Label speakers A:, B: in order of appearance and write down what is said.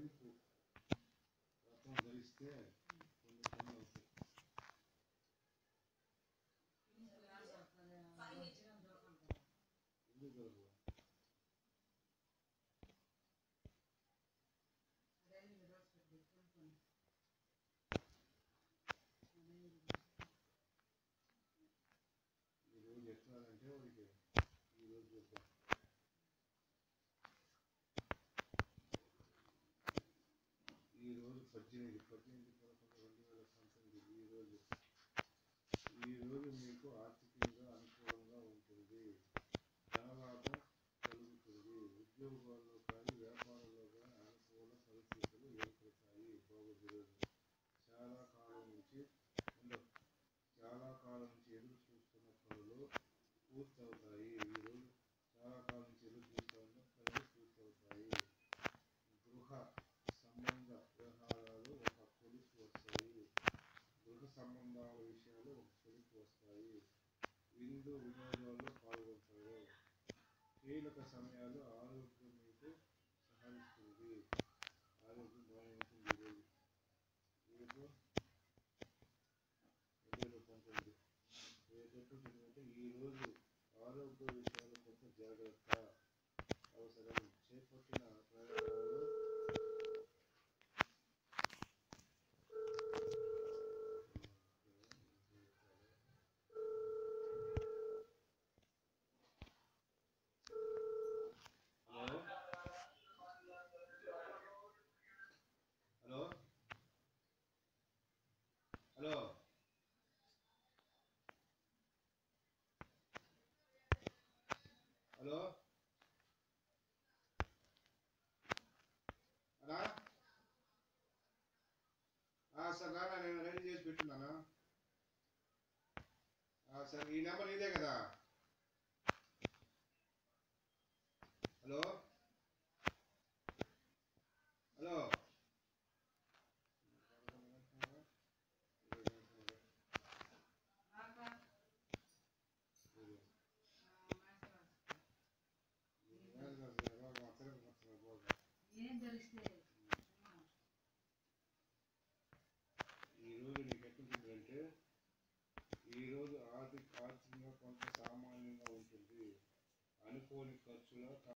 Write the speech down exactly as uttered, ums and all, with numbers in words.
A: తెలుపు రత్నం ధరిస్తే కొన్ని పనులు అవుతాయి. ఎందుకు దొరకవు? ఈరోజు ఎట్లానంటే వాడికి ఈరోజు చూద్దాం. ఈరోజు పద్దెనిమిది పద్దెనిమిది పదకొండు రెండు వేల పంతొమ్మిది ఈరోజు ఈరోజు మీకు ఆర్థికంగా అనుకూలంగా ఉంటుంది. ధనలాభం కలుగుతుంది. ఉద్యోగాల్లో కానీ వ్యాపారంలో కానీ అనుకూల పరిస్థితులు ఏర్పడతాయి. బాగుంది. ఈరోజు చాలా కాలం నుంచి ఉండవు చాలా కాలం నుంచి ఎదురు చూస్తున్న పనులు పూర్తవుతాయి. ఈరోజు చాలా కాలం నుంచి ఎదురు చూస్తున్న పనులు పూర్తవుతాయి. గృహ సంబంధ వ్యవహారాలు ఒక కొలిసి వస్తాయి. గృహ సంబంధాల విషయాలు ఒక కొలిసి వస్తాయి. విందు వినోదాల్లో పాల్గొంటారు. కీలక సమయాలు ఆరోగ్యం మీకు సహకరిస్తుంది. ఆరోగ్యం బాగానే ఉంటుంది. ఈరోజు రేపు రెండు వేల పంతొమ్మిది రేపు ఎట్లుంటుందంటే ఈరోజు ఆరోగ్య విషయాలు కొంత జాగ్రత్త అవసరం. చేపట్టిన ప్రయాణాలు హలో హలో హలో అలా సార్ రానా, నేను రెడీ చేసి పెట్టున్నాను. సార్ ఈ నెంబర్ ఇదే కదా? హలో హలో ఈరోజు నీకు ఎట్లుంటుందంటే ఈరోజు ఆర్థిక ఆర్థికంగా కొంత సామాన్యంగా ఉంటుంది. అనుకోని ఖర్చుల